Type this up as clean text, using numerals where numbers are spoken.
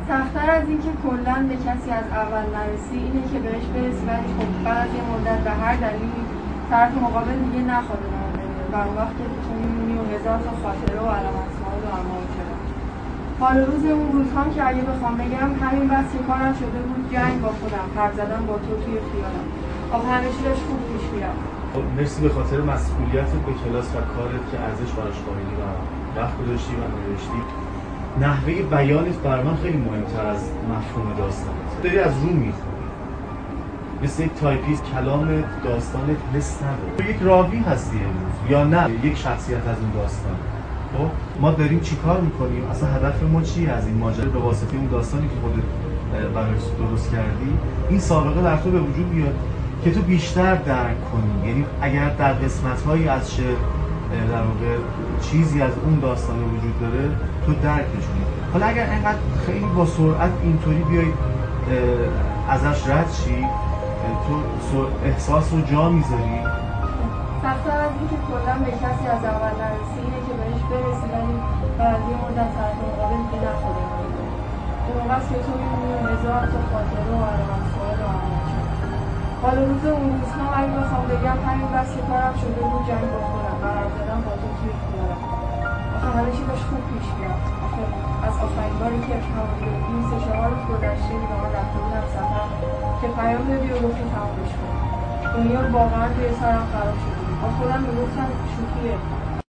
سخت‌تر از این که کلاً به کسی از اول نرسی اینه که بهش برسی ولی خب بعد یه مدت به هر دلیلی طرف مقابل دیگه نخواد و اون وقت که تو می‌مونی و هزار تا خاطره و علامت سوال و اعمال کرد. حال روز اون روزهام که اگه بخوام بگم همین بس که کارم شده بود جنگ با خودم، حرف زدن با تو توی خیالم. آخه همه چی داشت خوب پیش میرفت. مرسی به خاطر مسئولیتت به کلاس و کارت که ارزش براش قائلی و وقت گذاشتی و نوشتی. نحوه بیانت بر من خیلی مهمتر از مفهوم داستانت. داری از رو میخونی. مثل یک تایپیست کلام داستانت حس نداره. تو یک راوی هستی امروز یا نه یک شخصیت از اون داستان. خب ما داریم چیکار میکنیم؟ اصلا هدف ما چیه از این ماجرا به واسطه اون داستانی که خودت برای درست کردی این سابقه در تو به وجود بیاد که تو بیشتر درک کنی. یعنی اگر در قسمت‌هایی از شعر در واقع چیزی از اون داستان وجود داره تو درکش کنی. حالا اگر اینقدر خیلی با سرعت اینطوری بیای ازش رد شی تو احساس رو جا میذاری. سخت‌تر از این که کلاً به کسی از اول نرسی اینه که بهش برسی ولی بعد یه مدت طرف مقابل دیگه نخواد اون موقع که تو می‌مونی و هزار تا خاطره و علامت سوال و اعمال کرد. حالا روز اون روزها اگه بخوام بگم همین بس که کارم شده بود جنگ با خودم و حرف زدن با تو توی خیالم. آخه همه چی داشت خوب پیش میرفت. آخه از آخرین باری که این 3-4 روز گذشته با من رفته بودم سفر که پیام دادی و گفتی تمامش کنم. دنیا واقعا توی سرم خراب شده بود. با خودم میگفتم شوخیه.